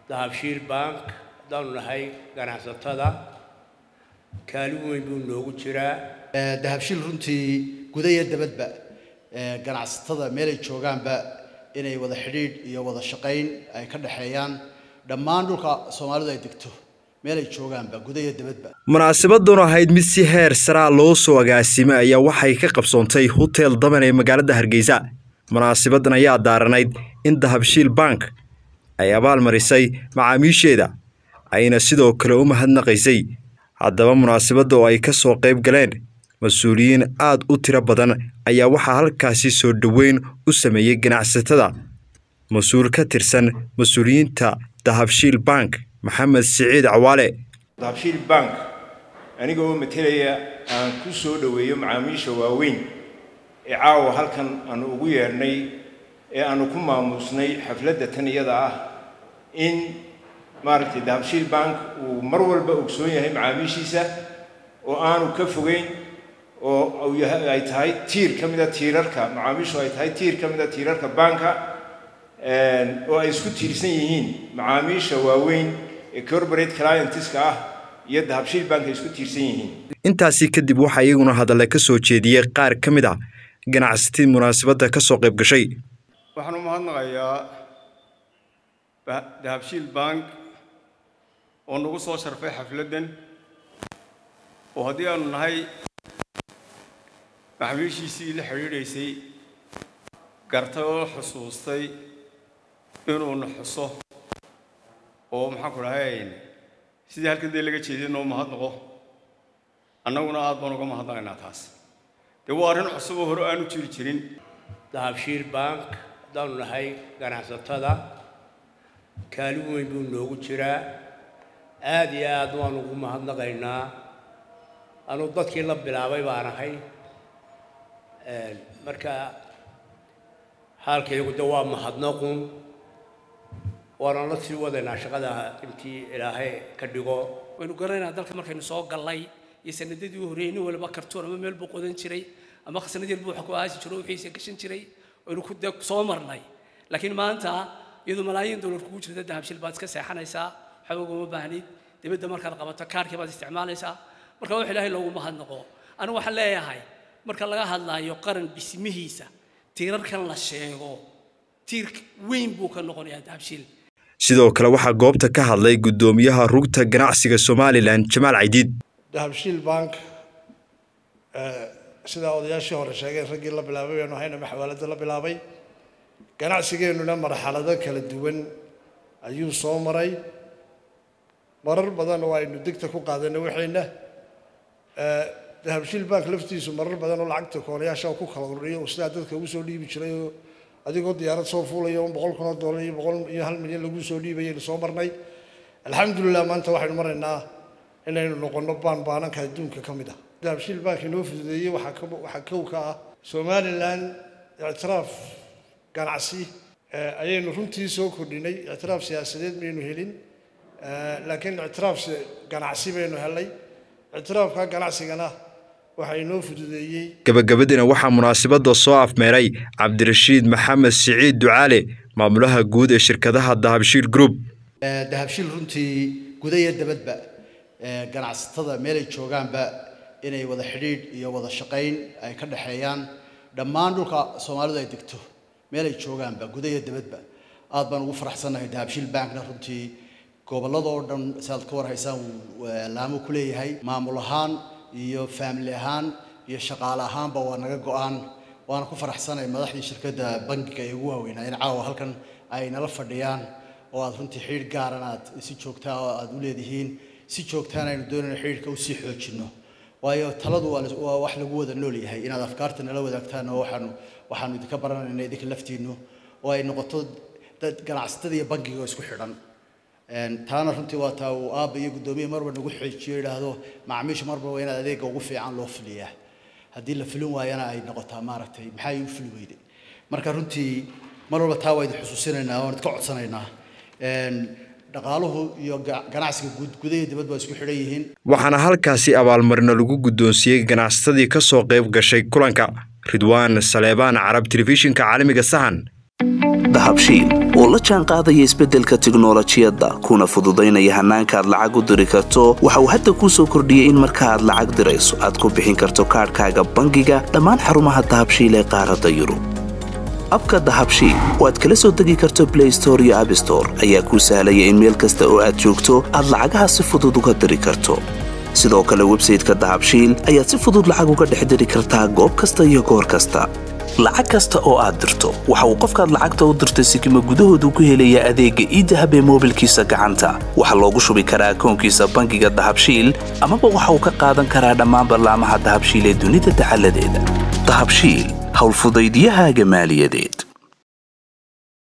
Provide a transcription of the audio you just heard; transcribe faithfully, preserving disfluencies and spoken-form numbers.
dahabshiil bank danu nahay ganacsatada kaalin weyn buu noogu jiraa dahabshiil runtii gudaya dabadba ganacsatada meel ay joogaanba inay wada xiriir iyo wada shaqayn ay ka dhaxeeyaan dhammaan dhulka Soomaalidu ay degto meel ay joogaanba gudaya dabadba munaasabaduna ahayd mid si heer sare loo soo agaasimay ayaa waxay ka qabsoontay hotel Daman ee magaalada Hargeysa munaasabadan ayaa daaranayd in dahabshiil bank ay abaal marisay macaamiisheeda ayna sidoo kale u mahadnaqaysay haddaba munaasabada oo ay ka soo qayb galeen mas'uuliyiin aad u tiro badan ayaa waxa halkaasi soo dhaweyn u sameeyay ganacsatada mas'uul ka tirsan mas'uuliyiinta dahabshiil bank Maxamed Saciid Cawaale dahabshiil bank aniga oo metelaya aan ku soo dhaweeyo macaamiisha waaweyn ee caawa halkan aan ugu yeernay ee aan ku maamusnay xafladda tan iyada ah in maartay dahabshiil bank uu mar walba ogsoon yahay macaamiishiisa oo aanu ka fogeyn oo ay tahay tiir kamid ah tiirarka macaamiishu ay tahay tiir kamid ah tiirarka banka een oo ay isku tiirsan yihiin macaamiisha waaweyn ee corporate clientska ah iyo dahabshiil bank ay isku tiirsan yihiin intaasi kadib waxa iyaguna hadal ka soo jeediyay qaar kamid ah ganacsatada munaasabada ka soo qayb gashay waxaan u mahadnaqayaa dahabshiil bank oo nagu soo sharfay xafladan oo hadii aanu nahay macaamiishiisii la xiriireysay gartay oo xusuustay inuu naxso oo maxaan ku dhahay sidii halkan dee laga jeediyay noo mahadnaqo annaguna aad baan uga mahadnaqaynaa taas dee waa arrin cusub oo hore aanu jiri jirin dahabshiil bank danu nahay ganacsatada kaalin weyn buu noogu jiraa aad iyo aad waan ugu mahadnaqaynaa anuu dadkii la bilaabay baan ahay marka halkaygu de waa mahadnaqun waana la sii wadaynaa shaqada intii ilaahay ka dhigo waynu garanaynaa dalka markaynu soo galay iyo sanadadii horeeyay walba kartoon ama meel buu qodan jiray ama khasnadii buu ku aasi jiray wixii gashan jiray waynu ku soo marnay laakiin maanta iyadoo malaayiin dollar kugu jirta dahabshiil baad iska seexanaysaa waxba uma baahnid dibadda markaad qabato kaarkii baad isticmaalaysaa marka wax ilaahay loogu mahadnaqo anigu waxaan leeyahay marka laga hadlayo qaran dhismihiisa tiirarkan la sheego tiir weyn buu ka noqonayaa dahabshiil sidoo kale waxa goobta ka hadlay gudoomiyaha rugta ganacsiga Soomaaliland Jamaal Caydiid dahabshiil bank sida odayaashii hore sheegeen ragii la bilaabay inuu hayna maxwaalada la bilaabay ganacsigeennuna marxalado kala duwan ayuu soo maray marar badan oo aynu degta ku qaadanay waxayna dahabshiil bank laftiisu marar badan oo lacagta koonayaasha ku kala ururiyo oo sida dadka ugu soo dhiibi jiray oo adigoo diyaarad soo fuulayo boqol kun oo dollar iyo boqol iyo hal milyan lagu soo dhiibay in soo marnay alxamdulillah maanta waxaynu maraynaa inaynu noqono baan baananka adduunka kamid ah dahabshiil bank inoo fududeeyay waxa ka waxa kow ka ah Soomaaliland i'tiraaf ganacsi ayaynu runtii soo kordhinay i'tiraaf siyaasadeed maynu helin laakiin i'tiraaf ganacsi baynu helay i'tiraafka ganacsigana waxa inoo fududeeyay gabagabadina waxa munaasabada soo afmeeray Cabdirashiid Maxamed Saciid Ducaale maamulaha guud ee shirkadaha Dahabshiil Group dahabshiil runtii gudaya dabadba ganacsatada meel ay joogaanba inay wada xiriir iyo wada shaqayn ay ka dhaxeeyaan dhammaan dhulka Soomaalidu ay degto meel ay joogaanba gudaya dabadba aad baan ugu faraxsanahay dahabshiil bankna runtii gobolada oo dhan saad ka war haysaan laamo ku leeyahay maamul ahaan iyo family ahaan iyo shaqaale ahaanba waa naga go'aan waana ku faraxsanahay madaxdii shirkadda bankiga ee ugu waaweynaa in caawa halkan ay nala fadhiyaan oo aad runtii xiriir gaar ah aad si joogto ah aad u leedihiin si joogto ah aynu doonayno xiriirka u sii xoojino waayo taladu waa wax lagu wada nool yahay inaad afkaarta nala wadaagtaan oo waxaanu waxaanu idinka baranaynaa idinka laftiinu oo ay noqoto dad ganacsatada iyo bankiga isku xidhan taana runtii waa taa uu aab iyo gudoomiye marba nagu xeejiyo yiraahdo macaamiisha marba waa inaad adeega ugu fiican loo fuliyaa haddii la fulin waayana ay noqotaa maaragtay maxay u fuli weyday marka runtii mar walba taa waa idin xusuusinaynaa oo idinka codsanaynaa dhaqaaluhu iyo ganacsiga gudaha dibadda waa isku xidhan yihiin waxaana halkaasi abaalmarino lagu gudoonsiyay ganacsadii ka soo qayb gashay kulanka Ridwaan Saleebaan Arab Television-ka caalamiga Sahan dahabshiil oo la jaan qaadaya isbeddelka tiknoolajiyadda kuna fududaynaya hannaanka aad lacag u diri karto waxa uu hadda kuu soo kordhiyey in marka aad lacag dirayso aad ku bixin karto kaadhkaaga bangiga dhammaan xarumaha dahabshiil ee qaaradda yurub abka dahabshiil oo aad kala soo degi karto blay store iyo abstore ayaa kuu sahlaya in meel kasta oo aad joogto aad lacagaha si fudud uga diri karto sidoo kale websayteka dahabshiil ayaad si fudud lacag uga dhex diri kartaa goob kasta iyo goor kasta lacag kasta oo aad dirto waxa uu qofkaad lacagta u dirtay sikima gudahoodu ku helayaa adeegga idahab ee moobilkiisa gacanta waxaa loogu shubi karaa akoonkiisa bangiga dahabshiil amaba waxa uu ka qaadan karaa dhammaan ballaamaha dahabshiil ee dunida dacaladeeda dahabshiil howlfudaydiyahaaga maaliyadeed